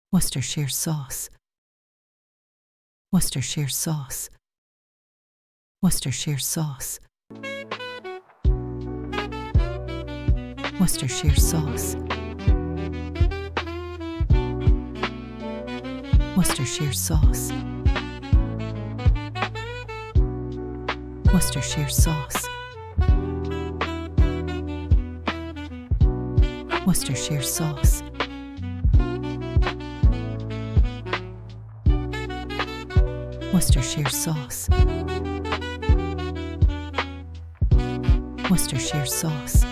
Worcestershire sauce, Worcestershire sauce, Worcestershire sauce, Worcestershire sauce, Worcestershire sauce, Worcestershire sauce, Worcestershire sauce, Worcestershire sauce, Worcestershire sauce,